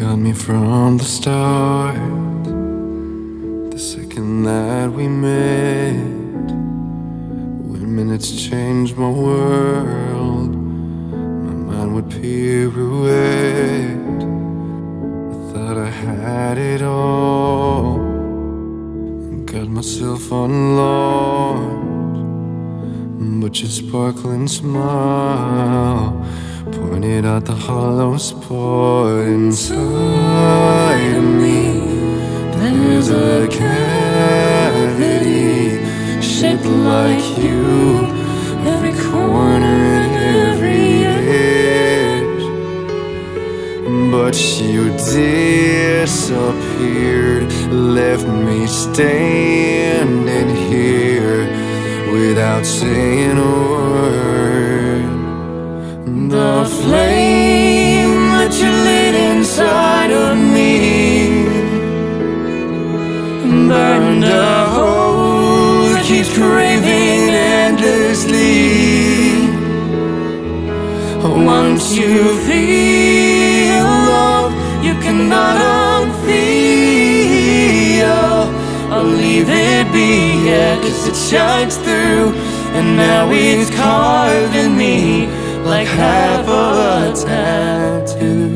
got me from the start, the second that we met. When minutes changed my world, my mind would pirouette. I thought I had it all, got myself unlocked, but your sparkling smile pointed out the hollow spot inside of me. There's a cavity shaped like you, every corner and every edge. But you disappeared, left me standing here without saying a word. The flame that you lit inside of me burned a hole that keeps craving endlessly. Once you feel love, you cannot unfeel. I'll leave it be, yeah, 'cause it shines through, and now it's carved in me like half of a tattoo.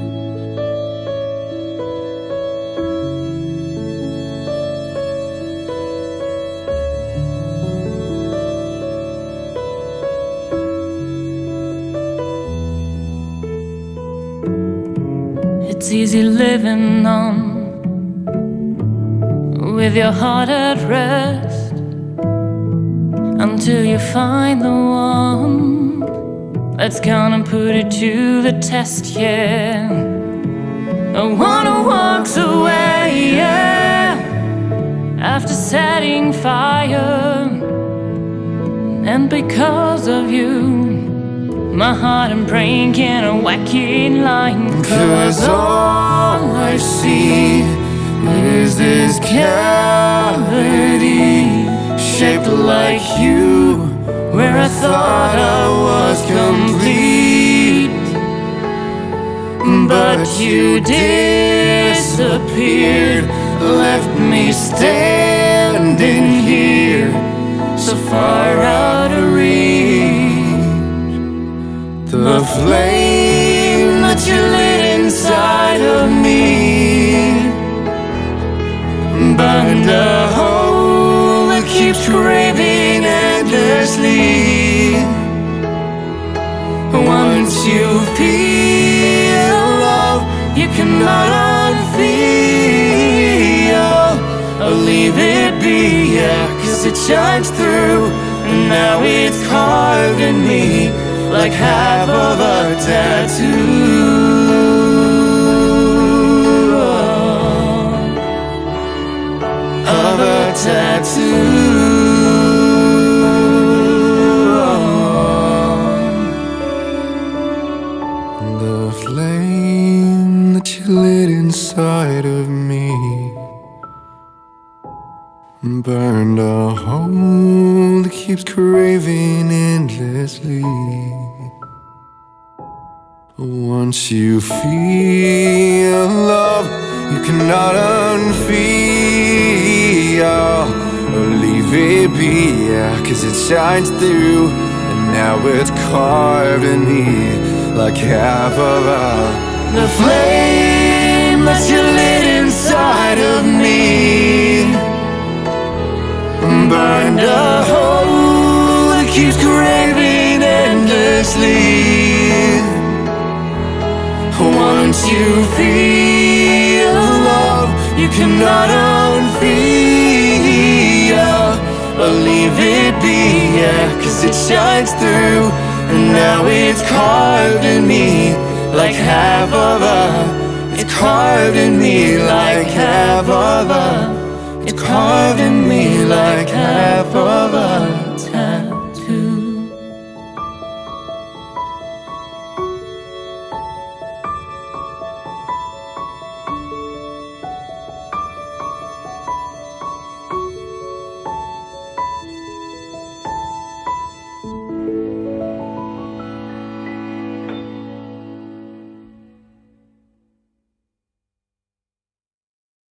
It's easy living on with your heart at rest until you find the one that's gonna put it to the test, yeah. The one who walks away, yeah, after setting fire. And because of you, my heart and brain can't whack in line. 'Cause all I see is this cavity shaped like you, where I thought I was complete. But you disappeared, left me standing here, so far out of reach. The flame that you lit inside of me burned a hole that keeps craving endlessly. Once you feel love, you cannot unfeel. I'll leave it be, yeah, 'cause it shines through, and now it's carved in me like half of a tattoo. Of a tattoo. The flame that you lit inside of me burned a hole that keeps craving endlessly. Once you feel love, you cannot unfeel. Leave it be, yeah, 'cause it shines through, and now it's carved in me like half of a. The flame that you lit inside of me burned a hole that keeps craving endlessly. Once you feel love, you cannot unfeel. But leave it be, yeah, 'cause it shines through, and now it's carved in me like half of a. It's carved in me like half of a. It's carved in me like half of a.